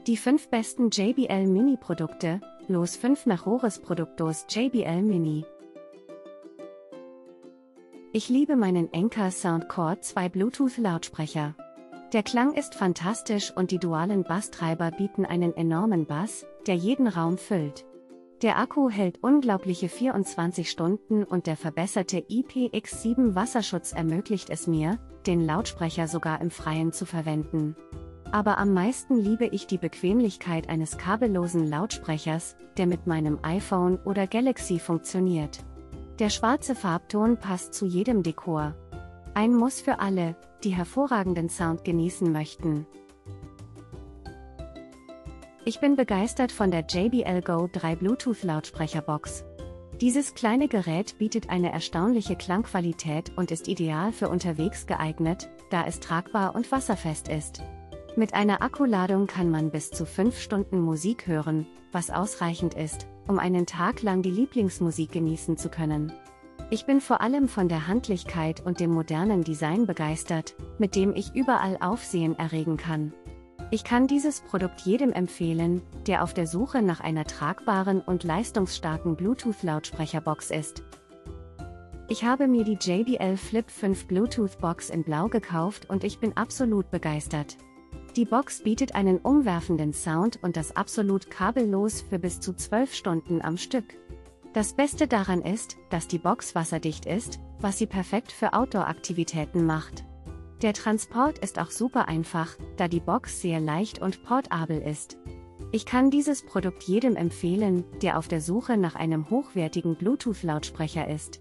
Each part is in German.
Die 5 besten JBL Mini-Produkte, los 5 mejores productos JBL Mini. Ich liebe meinen Anker Soundcore 2 Bluetooth-Lautsprecher. Der Klang ist fantastisch und die dualen Basstreiber bieten einen enormen Bass, der jeden Raum füllt. Der Akku hält unglaubliche 24 Stunden und der verbesserte IPX7 Wasserschutz ermöglicht es mir, den Lautsprecher sogar im Freien zu verwenden. Aber am meisten liebe ich die Bequemlichkeit eines kabellosen Lautsprechers, der mit meinem iPhone oder Galaxy funktioniert. Der schwarze Farbton passt zu jedem Dekor. Ein Muss für alle, die hervorragenden Sound genießen möchten. Ich bin begeistert von der JBL Go 3 Bluetooth-Lautsprecherbox. Dieses kleine Gerät bietet eine erstaunliche Klangqualität und ist ideal für unterwegs geeignet, da es tragbar und wasserfest ist. Mit einer Akkuladung kann man bis zu 5 Stunden Musik hören, was ausreichend ist, um einen Tag lang die Lieblingsmusik genießen zu können. Ich bin vor allem von der Handlichkeit und dem modernen Design begeistert, mit dem ich überall Aufsehen erregen kann. Ich kann dieses Produkt jedem empfehlen, der auf der Suche nach einer tragbaren und leistungsstarken Bluetooth-Lautsprecherbox ist. Ich habe mir die JBL Flip 5 Bluetooth-Box in Blau gekauft und ich bin absolut begeistert. Die Box bietet einen umwerfenden Sound und das absolut kabellos für bis zu 12 Stunden am Stück. Das Beste daran ist, dass die Box wasserdicht ist, was sie perfekt für Outdoor-Aktivitäten macht. Der Transport ist auch super einfach, da die Box sehr leicht und portabel ist. Ich kann dieses Produkt jedem empfehlen, der auf der Suche nach einem hochwertigen Bluetooth-Lautsprecher ist.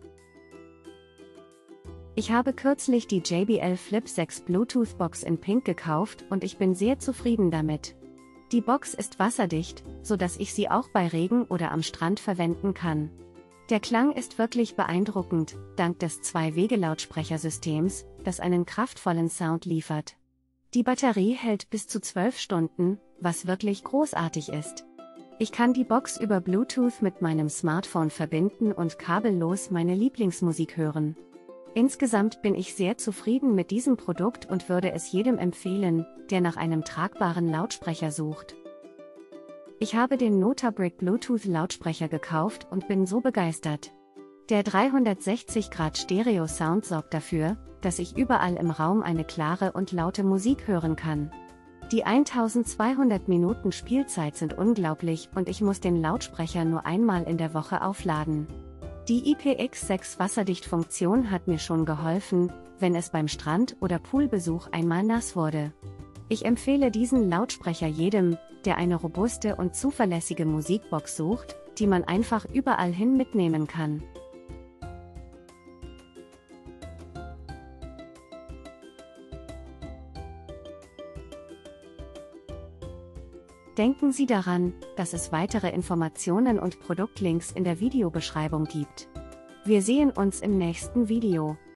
Ich habe kürzlich die JBL Flip 6 Bluetooth Box in Pink gekauft und ich bin sehr zufrieden damit. Die Box ist wasserdicht, so dass ich sie auch bei Regen oder am Strand verwenden kann. Der Klang ist wirklich beeindruckend, dank des 2-Wege-Lautsprechersystems, das einen kraftvollen Sound liefert. Die Batterie hält bis zu 12 Stunden, was wirklich großartig ist. Ich kann die Box über Bluetooth mit meinem Smartphone verbinden und kabellos meine Lieblingsmusik hören. Insgesamt bin ich sehr zufrieden mit diesem Produkt und würde es jedem empfehlen, der nach einem tragbaren Lautsprecher sucht. Ich habe den Notabrick Bluetooth Lautsprecher gekauft und bin so begeistert. Der 360° Stereo Sound sorgt dafür, dass ich überall im Raum eine klare und laute Musik hören kann. Die 1200 Minuten Spielzeit sind unglaublich und ich muss den Lautsprecher nur einmal in der Woche aufladen. Die IPX6 Wasserdichtfunktion hat mir schon geholfen, wenn es beim Strand- oder Poolbesuch einmal nass wurde. Ich empfehle diesen Lautsprecher jedem, der eine robuste und zuverlässige Musikbox sucht, die man einfach überall hin mitnehmen kann. Denken Sie daran, dass es weitere Informationen und Produktlinks in der Videobeschreibung gibt. Wir sehen uns im nächsten Video.